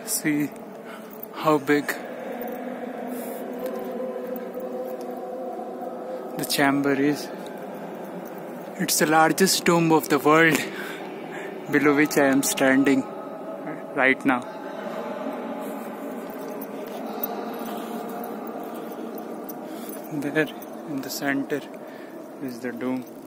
See how big the chamber is. It's the largest tomb of the world, below which I am standing right now. There in the center is the dome.